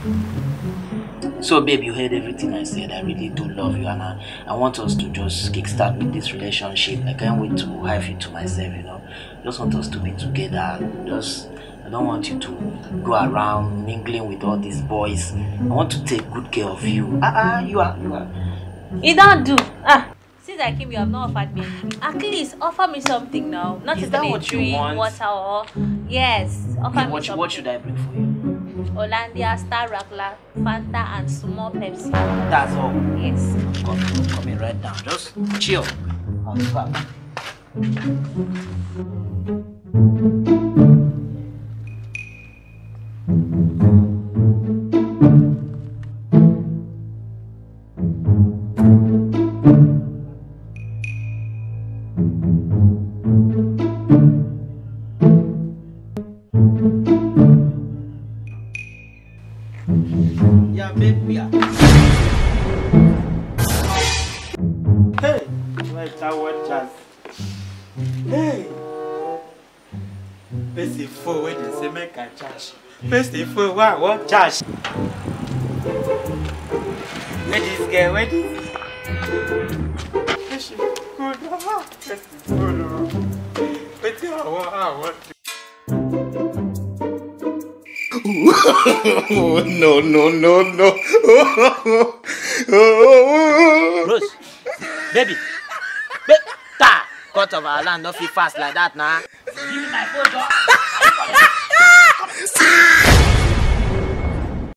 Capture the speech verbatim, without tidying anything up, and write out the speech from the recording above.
So, babe, you heard everything I said. I really do love you, and I, I want us to just kickstart with this relationship. I can't wait to have you to myself, you know. I just want us to be together. Just, I don't want you to go around mingling with all these boys. I want to take good care of you. Ah, uh, uh, you are, you are. You don't do. Ah, since I came, you have not offered me anything. At least offer me something now. Not Is that even a what you drink, want? water, or yes, offer Okay, me what, something. what should I bring for you? Hollandia, Star Rockla, Fanta, and small Pepsi. That's all. Yes. Come, come in right down. Just chill. I'll be back. Yeah, babe, yeah. Hey, wait, I want chance. Hey, best if four when they say make a charge. Best if four one want charge. Where this girl? Where this? Where she go? No, best if four no. But I want, I want. Oh, no, no, no, no. Rose, baby. Ba ta! Cut of our land, don't feel fast like that now. Nah. Give me my phone, dog.